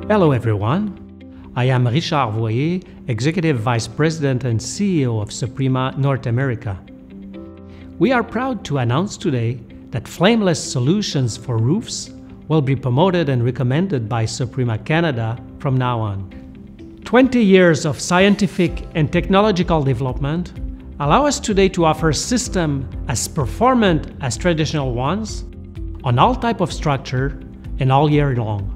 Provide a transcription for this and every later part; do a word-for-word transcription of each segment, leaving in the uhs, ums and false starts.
Hello everyone, I am Richard Voyer, Executive Vice President and C E O of Soprima North America. We are proud to announce today that flameless solutions for roofs will be promoted and recommended by Soprima Canada from now on. twenty years of scientific and technological development allow us today to offer systems as performant as traditional ones on all type of structure and all year long.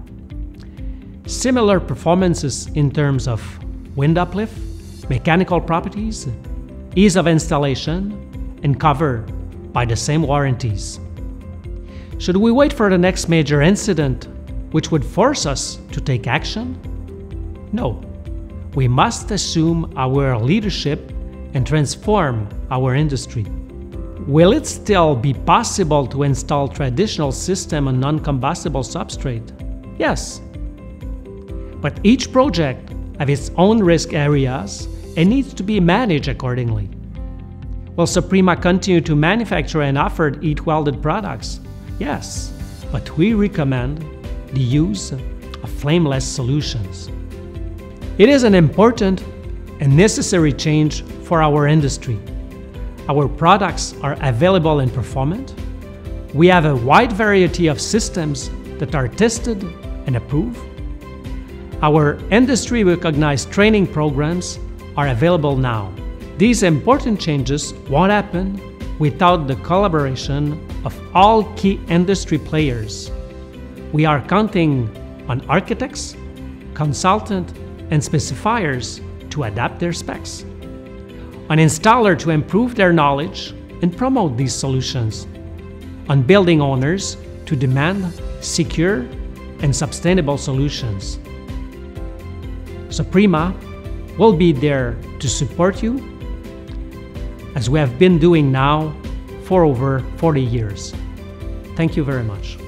Similar performances in terms of wind uplift, mechanical properties, ease of installation, and covered by the same warranties. Should we wait for the next major incident which would force us to take action? No. We must assume our leadership and transform our industry. Will it still be possible to install traditional system on non-combustible substrate? Yes. But each project has its own risk areas and needs to be managed accordingly. Will Soprima continue to manufacture and offer heat welded products? Yes, but we recommend the use of flameless solutions. It is an important and necessary change for our industry. Our products are available and performant. We have a wide variety of systems that are tested and approved. Our industry-recognized training programs are available now. These important changes won't happen without the collaboration of all key industry players. We are counting on architects, consultants, and specifiers to adapt their specs, on installers to improve their knowledge and promote these solutions, on building owners to demand secure and sustainable solutions. Soprima will be there to support you, as we have been doing now for over forty years. Thank you very much.